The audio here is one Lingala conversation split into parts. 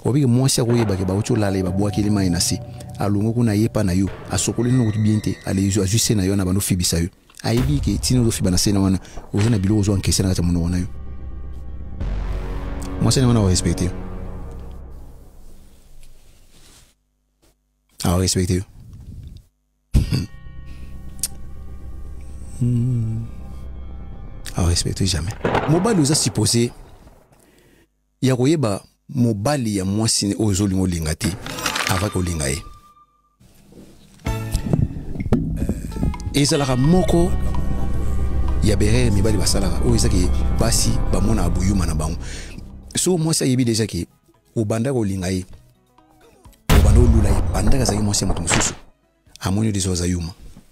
obi ke mwasi akoyeba ke baocho lala ba boa kelima inasi alungo kuna yepa na yo asokoli no biente ale yo ajuse na yo na bano fibisa yo aibi ke tino do fibana sena wana ozana bilo ozo ankese na kata muno na yo mwasi na wana wa respecter a respecter a respecter jamais mobali oza supposé ya koyeba mobali ya mwasi ozolingo linga te avant ko linga ye ezalaka moko ya bere mibali basalaka o ezaki basi bamona abuyuma na bango so mwasi ayebi deja ke obanda ko linga ye obanda olula ye banda kazaki mwasi moto mususu amoni deja oza yuma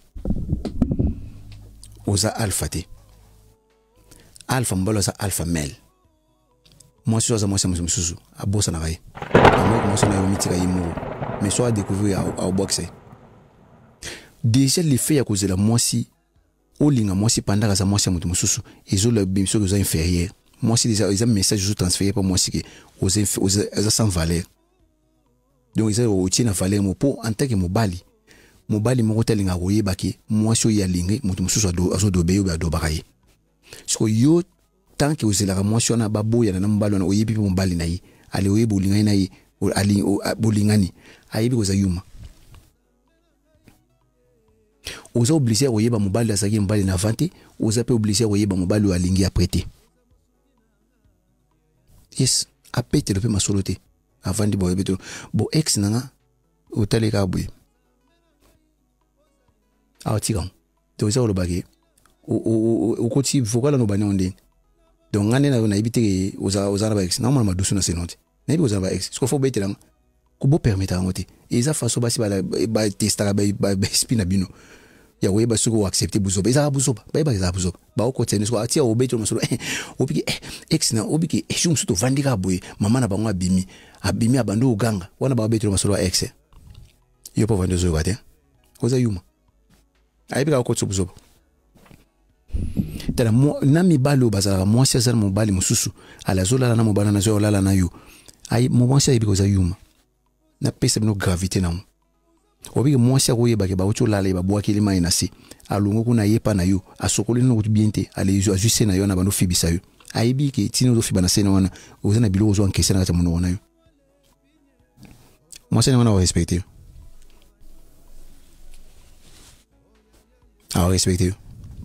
oza alpha te alpha mbalo za alpha male mwasi oza mwasi mususu abosa na kai amoko mwasi na yomitika yimu mais soit découvrir au boxer déjà le fait ya kozela mwasi olinga mwasi pendant za mwasi mutu mususu ezo le bimso que za inférieur mwasi déjà ils ont message je transféré pour mwasi que aux sans valeur donc ils ont tient valeur mo po en tant que mobali moko telinga koyeba ke mwasi oya linge mutu mususu azo dobe yo ba dobakaye siko yo tant que ozela mwasi ona baboya na mbalo na oyebi mobali na yi ale oyebi olinga na yi ali bolingani ayebi koza yuma oza obligé koyeba mobali azaki mobali na vante oza pe obligé koyeba mobali alingi aprete yes apete le pe masolote avant di boye beto bo ex nanga otaleka boye atika to oza olobaki o koti vocal no bani onde donc ngane na ibite oza na ba ex na mama madusu na senote na ibi oza na ba ex sko fo betelanga ko bo permettre ngote eza faso basi ba testara ba spina bino ya weba suko accepter buzoba eza buzoba ba buzoba ba okotene so atia obeto masolo obiki ex na obiki eshum suto vandika boye mama na bango abimi abando uganga wana ba obeto masolo ex yo po vando zo gate oza yuma aibika okotso buzoba tala na mibalo bazala mwasi azala mobali mususu ala zola na mobana na zo lala na yo ai mwasi aibika oza yuma na pesa bino gravité na mo obiki mwasi akoyeba ke baocho lala ba boa kelima inasi alungo kuna yepa na yo asokoli no biente ale yo ajuse na yo na bano fibisa yo aibi ke tino do fibana sena wana ozana bilo ozo ankese na kata muno na yo mwasi na wana wa respecter a respecter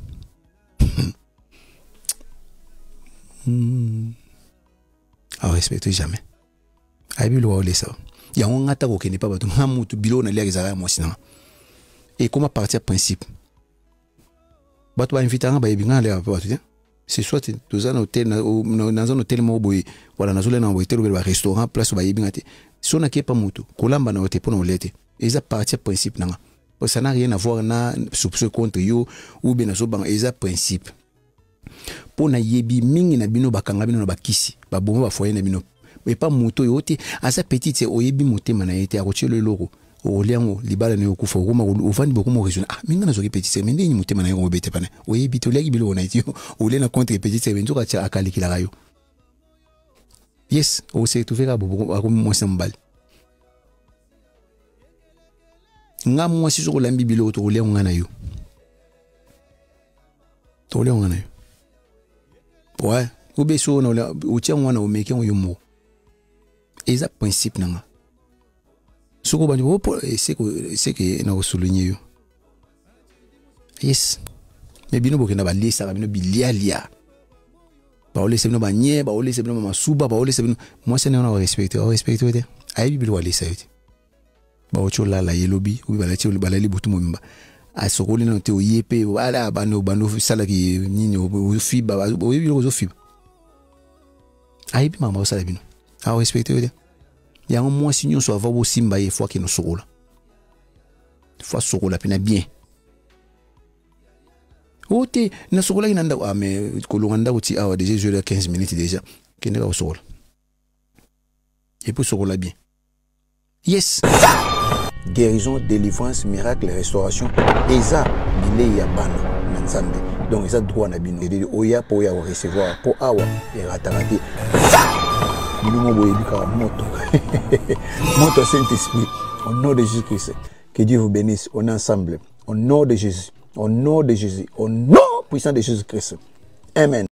a respecter jamais aibi lo ole ça ya ngata ko kene pa bato ngamutu bilo na lia zara mwasi na et comment partir principe bato ba inviter nga ba yebinga le pa bato c'est soit tous un hôtel dans un hôtel mo boy wala na zole na boy telo ba restaurant place ba yebinga te so na ke pa mutu kolamba na hôtel pour na lete et ça partir principe nanga ça n'a rien à voir na soupçon contre yo ou bien na so bang et ça principe pour na yebi mingi na bino bakanga bino na bakisi ba bomo ba foyer na bino mais pas moto yote asa petite oyebi motema na yete akochelo eloko oliango libala ne okufa okoma ovandi bokomo region minga na zoki petite mais ndeni motema na yo obete pana oyebi to leki bilo na itio olena contre petite benzo ka cha akalikila kayo yes o se tu vera bobo akomi mwasi mbali nga mwasi zo lambi bilo to oliango ngana yo to oliango ngana yo ouais obeso na utia mwana omeke ngo yomo eza principe nanga soko bandi bo c'est que na souligner yo yes mais bino bokena ba lisa bino bilia ba olese bino ba nye ba olese bino masuba ba olese bino moi c'est na respecter te ayi bibilo wa lisa yote ba ochola la yelobi ubi bala choli bala libutu momba asokoli na te oyepe wala bano sala ki nini o fiba o yibilo zo fiba ayi bi mama osala bino a respecter yote yango mwasi nyonso ava bo simba ye fois que no sokola fois sokola pena bien ote na sokola inanda mais kolonganda uti awa déjà joué 15 minutes déjà kende ka sokola et pour sokola bien yes guérison délivrance miracle restauration eza bile ya bana na nzambe donc eza droit na bino oya po ya recevoir po awa et ratarate Montre Saint-Esprit. Au nom de Jésus-Christ. Que Dieu vous bénisse. On est ensemble. Au nom de Jésus. Au nom de Jésus. Au nom puissant de Jésus-Christ. Amen.